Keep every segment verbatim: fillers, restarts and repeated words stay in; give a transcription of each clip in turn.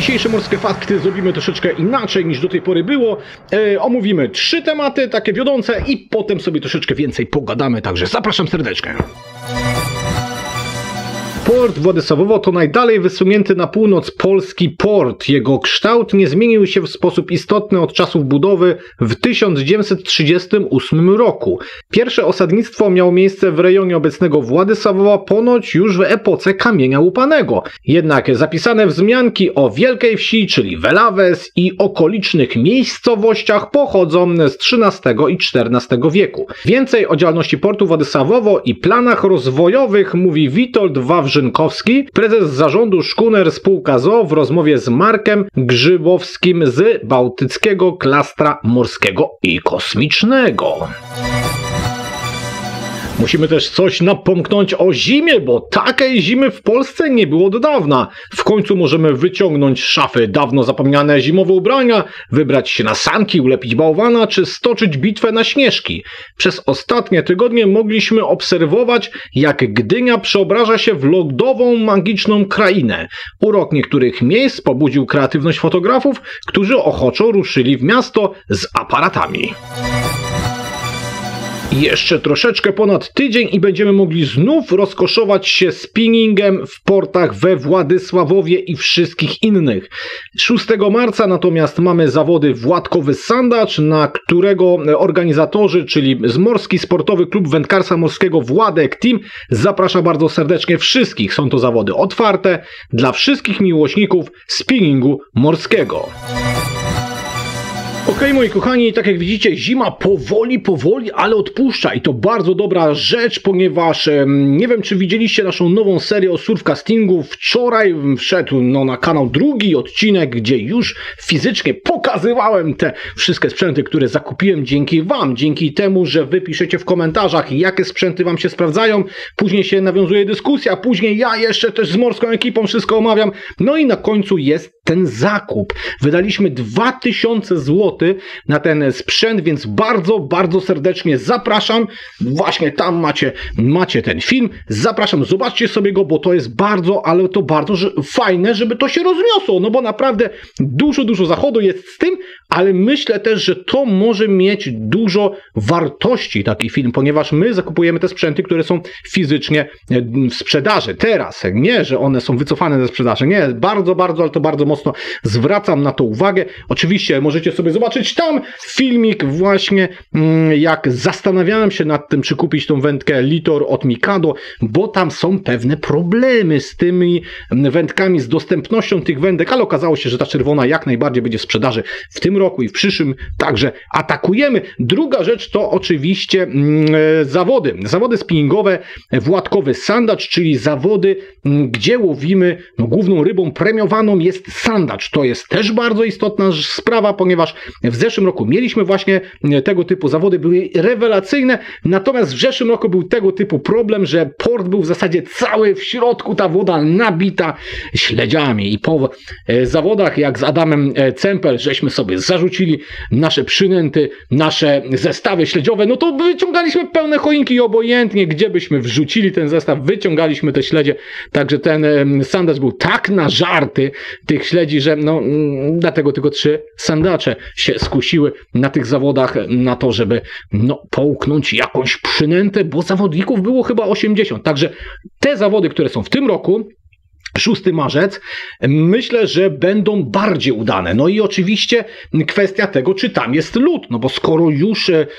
Dzisiejsze Morskie Fakty zrobimy troszeczkę inaczej niż do tej pory było. E, omówimy trzy tematy, takie wiodące, i potem sobie troszeczkę więcej pogadamy, także zapraszam serdecznie. Port Władysławowo to najdalej wysunięty na północ polski port. Jego kształt nie zmienił się w sposób istotny od czasów budowy w tysiąc dziewięćset trzydziestym ósmym roku. Pierwsze osadnictwo miało miejsce w rejonie obecnego Władysławowa ponoć już w epoce kamienia łupanego. Jednak zapisane wzmianki o Wielkiej Wsi, czyli Velawes, i okolicznych miejscowościach pochodzą z trzynastego i czternastego wieku. Więcej o działalności portu Władysławowo i planach rozwojowych mówi Witold Wawrzynkowski, prezes zarządu Szkuner Spółka z o o, w rozmowie z Markiem Grzybowskim z Bałtyckiego Klastra Morskiego i Kosmicznego. Musimy też coś napomknąć o zimie, bo takiej zimy w Polsce nie było od dawna. W końcu możemy wyciągnąć z szafy dawno zapomniane zimowe ubrania, wybrać się na sanki, ulepić bałwana czy stoczyć bitwę na śnieżki. Przez ostatnie tygodnie mogliśmy obserwować, jak Gdynia przeobraża się w lodową, magiczną krainę. Urok niektórych miejsc pobudził kreatywność fotografów, którzy ochoczo ruszyli w miasto z aparatami. Jeszcze troszeczkę ponad tydzień i będziemy mogli znów rozkoszować się spinningiem w portach we Władysławowie i wszystkich innych. szóstego marca natomiast mamy zawody Władkowy Sandacz, na którego organizatorzy, czyli Morski Sportowy Klub Wędkarstwa Morskiego Władek Team, zaprasza bardzo serdecznie wszystkich. Są to zawody otwarte dla wszystkich miłośników spinningu morskiego. Okej, moi kochani, tak jak widzicie, zima powoli, powoli, ale odpuszcza i to bardzo dobra rzecz, ponieważ e, nie wiem, czy widzieliście naszą nową serię o surfcastingu. Wczoraj wszedł no, na kanał drugi odcinek, gdzie już fizycznie pokazywałem te wszystkie sprzęty, które zakupiłem dzięki wam, dzięki temu, że wy piszecie w komentarzach, jakie sprzęty wam się sprawdzają. Później się nawiązuje dyskusja, później ja jeszcze też z morską ekipą wszystko omawiam. No i na końcu jest ten zakup. Wydaliśmy dwa tysiące złotych na ten sprzęt, więc bardzo, bardzo serdecznie zapraszam. Właśnie tam macie, macie ten film. Zapraszam, zobaczcie sobie go, bo to jest bardzo, ale to bardzo że, fajne, żeby to się rozniosło, no bo naprawdę dużo, dużo zachodu jest z tym, ale myślę też, że to może mieć dużo wartości, taki film, ponieważ my zakupujemy te sprzęty, które są fizycznie w sprzedaży. Teraz, nie, że one są wycofane ze sprzedaży, nie, bardzo, bardzo, ale to bardzo mocno zwracam na to uwagę. Oczywiście możecie sobie zobaczyć tam filmik właśnie, jak zastanawiałem się nad tym, czy kupić tą wędkę Litor od Mikado, bo tam są pewne problemy z tymi wędkami, z dostępnością tych wędek, ale okazało się, że ta czerwona jak najbardziej będzie w sprzedaży w tym roku i w przyszłym, także atakujemy. Druga rzecz to oczywiście mm, zawody. Zawody spinningowe Władkowy Sandacz, czyli zawody, m, gdzie łowimy, no, główną rybą premiowaną jest sandacz. To jest też bardzo istotna sprawa, ponieważ w zeszłym roku mieliśmy właśnie tego typu zawody, były rewelacyjne, natomiast w zeszłym roku był tego typu problem, że port był w zasadzie cały w środku, ta woda nabita śledziami i po e, zawodach jak z Adamem Cempel żeśmy sobie zarzucili nasze przynęty, nasze zestawy śledziowe, no to wyciągaliśmy pełne choinki i obojętnie, gdzie byśmy wrzucili ten zestaw, wyciągaliśmy te śledzie, także ten e, sandacz był tak nażarty tych śledzi, że no mm, dlatego tylko trzy sandacze się skusiły na tych zawodach na to, żeby no połknąć jakąś przynętę, bo zawodników było chyba osiemdziesiąt, także te zawody, które są w tym roku, szósty marzec, myślę, że będą bardziej udane. No i oczywiście kwestia tego, czy tam jest lód, no bo skoro już e,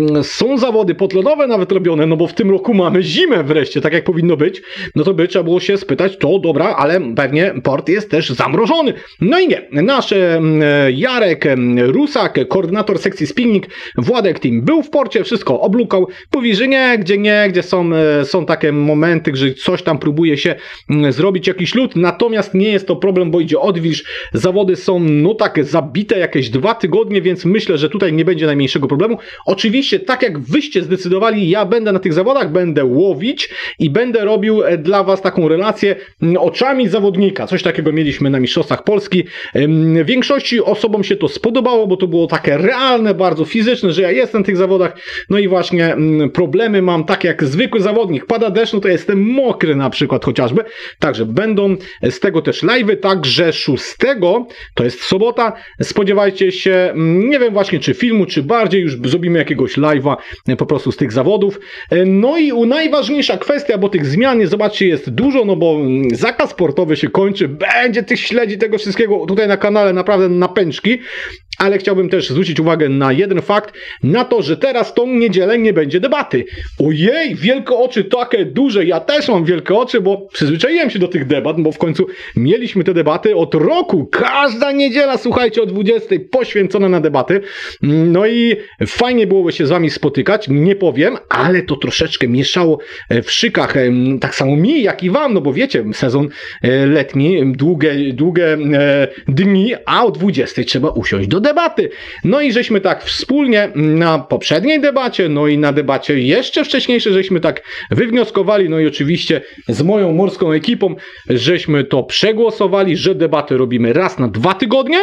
są zawody podlodowe nawet robione, no bo w tym roku mamy zimę wreszcie, tak jak powinno być, no to by trzeba było się spytać, to dobra, ale pewnie port jest też zamrożony. No i nie, nasz e, Jarek Rusak, koordynator sekcji spinning Władek Team, był w porcie, wszystko oblukał, mówi, że nie, gdzie nie, gdzie są, e, są takie momenty, że coś tam próbuje się m, zrobić, jakiś lód, natomiast nie jest to problem, bo idzie odwilż, zawody są no tak zabite jakieś dwa tygodnie, więc myślę, że tutaj nie będzie najmniejszego problemu. Oczywiście, tak jak wyście zdecydowali, ja będę na tych zawodach, będę łowić i będę robił dla was taką relację oczami zawodnika. Coś takiego mieliśmy na Mistrzostwach Polski. Większości osobom się to spodobało, bo to było takie realne, bardzo fizyczne, że ja jestem w tych zawodach. No i właśnie problemy mam takie jak zwykły zawodnik. Pada deszcz, no to jestem mokry na przykład chociażby. Także będą będą z tego też live'y, także szóstego, to jest sobota, spodziewajcie się, nie wiem właśnie czy filmu, czy bardziej już zrobimy jakiegoś live'a po prostu z tych zawodów. No i najważniejsza kwestia, bo tych zmian, zobaczcie, jest dużo, no bo zakaz sportowy się kończy, będzie tych śledzi tego wszystkiego tutaj na kanale naprawdę na pęczki, ale chciałbym też zwrócić uwagę na jeden fakt, na to, że teraz tą niedzielę nie będzie debaty. Ojej, wielkie oczy takie duże, ja też mam wielkie oczy, bo przyzwyczaiłem się do tych debat, bo w końcu mieliśmy te debaty od roku. Każda niedziela, słuchajcie, o dwudziestej poświęcona na debaty. No i fajnie byłoby się z wami spotykać, nie powiem, ale to troszeczkę mieszało w szykach, tak samo mi, jak i wam, no bo wiecie, sezon letni, długie, długie dni, a o dwudziestej trzeba usiąść do debaty. No i żeśmy tak wspólnie na poprzedniej debacie, no i na debacie jeszcze wcześniejszej, żeśmy tak wywnioskowali, no i oczywiście z moją morską ekipą, żeśmy to przegłosowali, że debaty robimy raz na dwa tygodnie.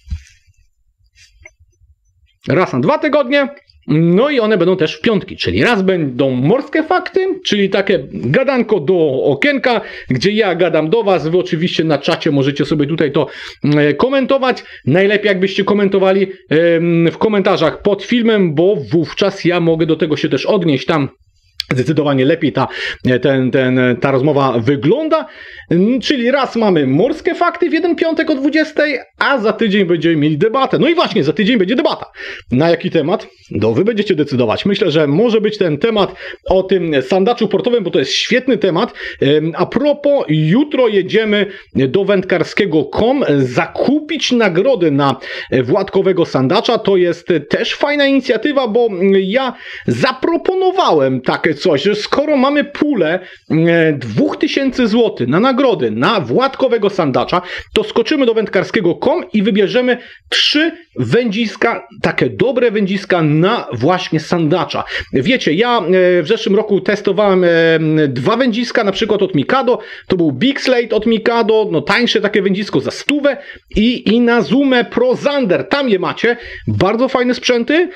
Raz na dwa tygodnie. No i one będą też w piątki, czyli raz będą morskie fakty, czyli takie gadanko do okienka, gdzie ja gadam do was, wy oczywiście na czacie możecie sobie tutaj to komentować. Najlepiej jakbyście komentowali w komentarzach pod filmem, bo wówczas ja mogę do tego się też odnieść tam. Zdecydowanie lepiej ta, ten, ten, ta rozmowa wygląda, czyli raz mamy morskie fakty w jeden piątek o dwudziestej, a za tydzień będziemy mieli debatę. No i właśnie, za tydzień będzie debata. Na jaki temat? No wy będziecie decydować. Myślę, że może być ten temat o tym sandaczu portowym, bo to jest świetny temat. A propos, jutro jedziemy do wędkarskiego kropka com zakupić nagrody na władkowego sandacza. To jest też fajna inicjatywa, bo ja zaproponowałem takie coś, że skoro mamy pulę dwa tysiące złotych na nagrody na władkowego sandacza, to skoczymy do wędkarskiego kropka com i wybierzemy trzy wędziska, takie dobre wędziska na właśnie sandacza. Wiecie, ja w zeszłym roku testowałem dwa wędziska, na przykład od Mikado, to był Big Slate od Mikado, no tańsze takie wędzisko za stówę i Inazuma Pro Zander, tam je macie, bardzo fajne sprzęty.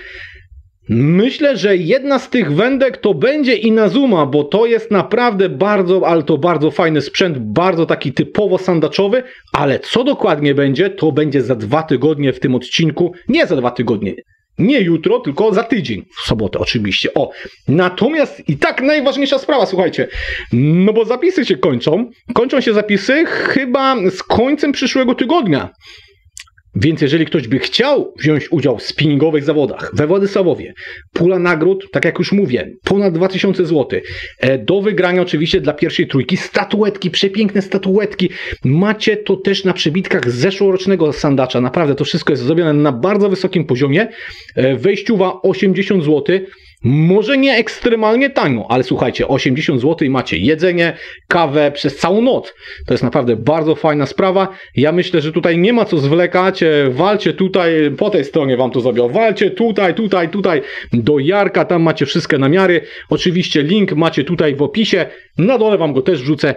Myślę, że jedna z tych wędek to będzie Inazuma, bo to jest naprawdę bardzo, ale to bardzo fajny sprzęt, bardzo taki typowo sandaczowy, ale co dokładnie będzie, to będzie za dwa tygodnie w tym odcinku, nie za dwa tygodnie, nie jutro, tylko za tydzień, w sobotę oczywiście. O, natomiast i tak najważniejsza sprawa, słuchajcie, no bo zapisy się kończą, kończą się zapisy chyba z końcem przyszłego tygodnia. Więc jeżeli ktoś by chciał wziąć udział w spinningowych zawodach we Władysławowie, pula nagród, tak jak już mówię, ponad dwa tysiące złotych. Do wygrania oczywiście dla pierwszej trójki statuetki, przepiękne statuetki. Macie to też na przebitkach z zeszłorocznego sandacza. Naprawdę to wszystko jest zrobione na bardzo wysokim poziomie. Wejściowa osiemdziesiąt złotych. Może nie ekstremalnie tanio, ale słuchajcie, osiemdziesiąt złotych i macie jedzenie, kawę przez całą noc. To jest naprawdę bardzo fajna sprawa. Ja myślę, że tutaj nie ma co zwlekać. Walcie tutaj, po tej stronie wam to zrobią. Walcie tutaj, tutaj, tutaj do Jarka, tam macie wszystkie namiary. Oczywiście link macie tutaj w opisie. Na dole wam go też wrzucę.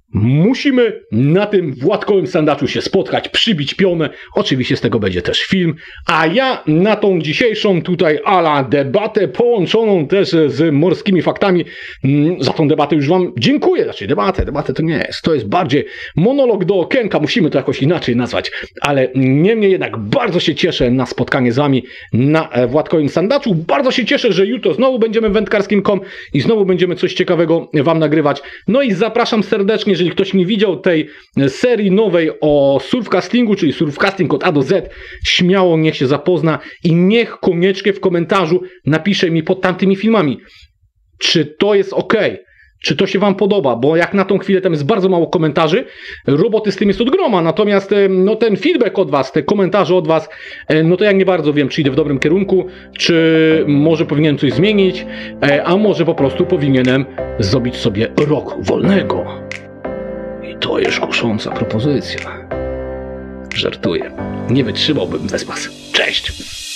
Musimy na tym władkowym sandaczu się spotkać, przybić pionę. Oczywiście z tego będzie też film. A ja na tą dzisiejszą tutaj ala debatę połączoną też z morskimi faktami, za tą debatę już wam dziękuję. Znaczy debatę, debatę to nie jest. To jest bardziej monolog do okienka. Musimy to jakoś inaczej nazwać. Ale niemniej jednak bardzo się cieszę na spotkanie z wami na władkowym sandaczu. Bardzo się cieszę, że jutro znowu będziemy w wędkarskim kropka com i znowu będziemy coś ciekawego wam nagrywać. No i zapraszam serdecznie, jeżeli ktoś nie widział tej serii nowej o surfcastingu, czyli surfcasting od A do Z, śmiało niech się zapozna i niech koniecznie w komentarzu napisze mi pod tamtymi filmami, czy to jest ok, czy to się wam podoba, bo jak na tą chwilę tam jest bardzo mało komentarzy, roboty z tym jest od groma, natomiast no, ten feedback od was, te komentarze od was, no to ja nie bardzo wiem, czy idę w dobrym kierunku, czy może powinienem coś zmienić, a może po prostu powinienem zrobić sobie rok wolnego. To jest kusząca propozycja. Żartuję. Nie wytrzymałbym bez was. Cześć!